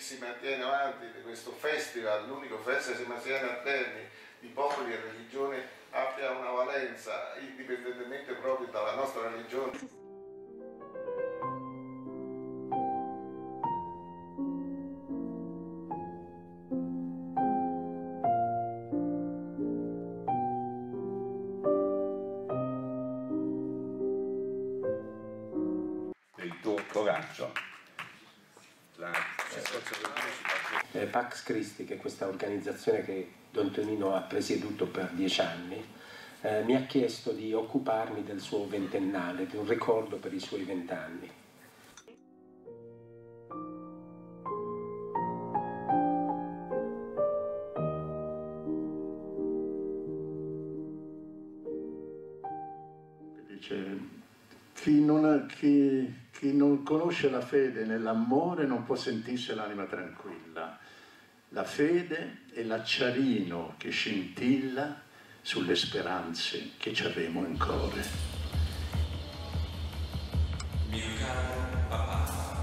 si mantiene avanti di questo festival, l'unico festival che si mantiene a Terni di popoli e religioni, abbia una valenza indipendentemente proprio dalla nostra religione. Il tuo coraggio. Pax Christi, che è questa organizzazione che Don Tonino ha presieduto per 10 anni, mi ha chiesto di occuparmi del suo ventennale, di un ricordo per i suoi 20 anni. Dice, chi non conosce la fede nell'amore non può sentirsi l'anima tranquilla. La fede è l'acciarino che scintilla sulle speranze che ci avremo in cuore. Mio caro papà.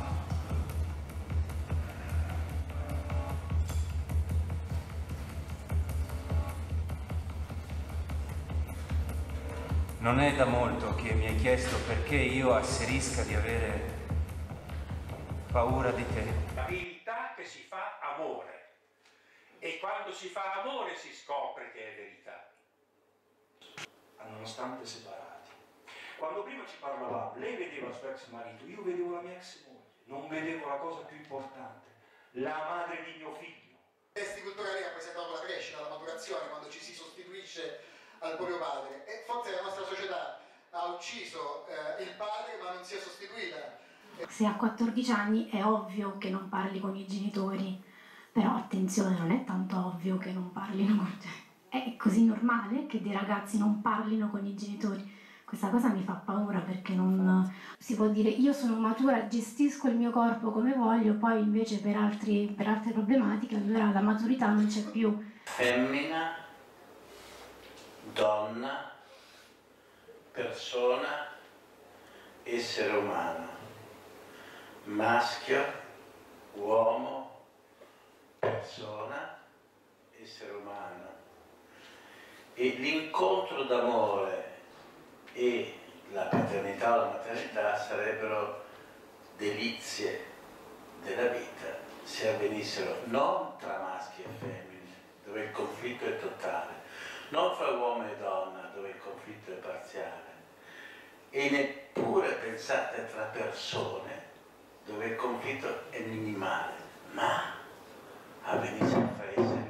Non è da molto che mi hai chiesto perché io asserisca di avere paura di te. La verità che si fa amore, e quando si fa amore si scopre che è verità. Nonostante separati. Quando prima ci parlavamo, lei vedeva il suo ex marito, io vedevo la mia ex moglie, non vedevo la cosa più importante, la madre di mio figlio. I testi culturali rappresentano la crescita, la maturazione, quando ci si sostituisce al proprio padre, e forse la nostra società ha ucciso il padre ma non si è sostituita. Se a 14 anni è ovvio che non parli con i genitori, però attenzione, non è tanto ovvio che non parlino con te. È così normale che dei ragazzi non parlino con i genitori. Questa cosa mi fa paura, perché non si può dire io sono matura, gestisco il mio corpo come voglio, poi invece per altre problematiche allora la maturità non c'è più. Femmina, donna, persona, essere umano, maschio, uomo, persona, essere umano. E l'incontro d'amore e la paternità o la maternità sarebbero delizie della vita se avvenissero non tra maschi e femmine, dove il conflitto è totale, non fra uomo e donna, dove il conflitto è parziale, e neppure pensate tra persone, dove il conflitto è minimale, ma avvenisse fra esseri umani.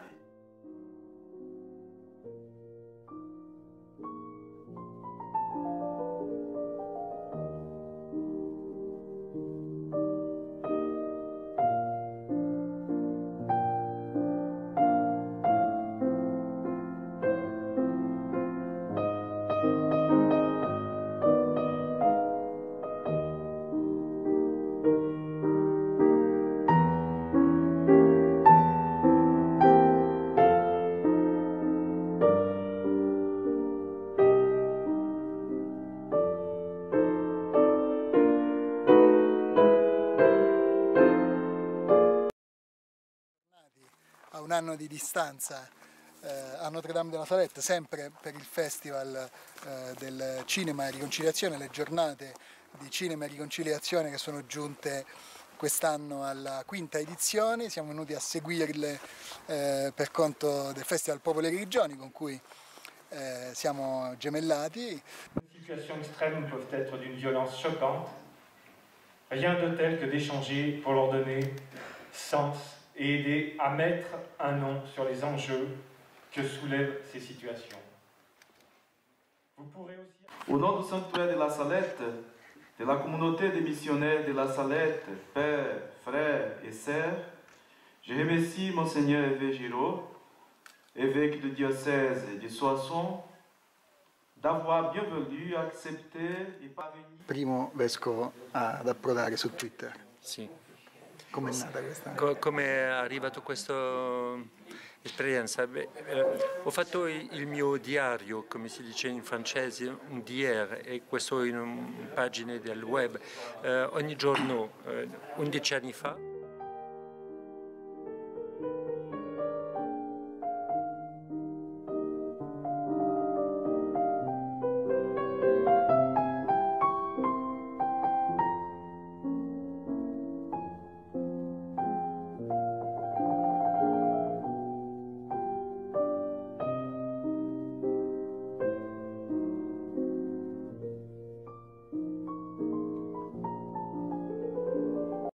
A un anno di distanza a Notre Dame de la Salette, sempre per il Festival del Cinema e Riconciliazione, le giornate di Cinema e Riconciliazione che sono giunte quest'anno alla 5ª edizione. Siamo venuti a seguirle per conto del Festival Popoli e Religioni, con cui siamo gemellati. Les situations extrêmes peuvent être d'une violence choquante. Rien de tel que d'échanger pour leur donner sens et aider à mettre un nom sur les enjeux que soulèvent ces situations. Vous pourrez aussi... Au nom du sanctuaire de la Salette, de la communauté des missionnaires de la Salette, pères, frères et sœurs, je remercie Monseigneur Hervé Giraud, évêque du diocèse de Soissons, d'avoir bien voulu accepter et parvenir. Primo vescovo ad approdare su Twitter. Sì. Com'è nata questa? Come è arrivato questa esperienza? Ho fatto il mio diario, come si dice in francese, un DR, e questo in pagine del web, ogni giorno, 11 anni fa.